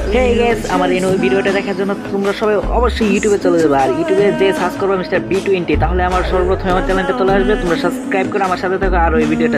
Hey guys, আমার এই ভিডিওটা দেখার জন্য তোমরা সবাই অবশ্যই ইউটিউবে চলে যাবে। আর ইউটিউবে যে সার্চ করবে মিস্টার B20, তাহলে আমার সর্বপ্রথম আমার চ্যানেলটা চলে আসবে। তোমরা সাবস্ক্রাইব করে আমার সাথে থাকো আর ওই ভিডিওটা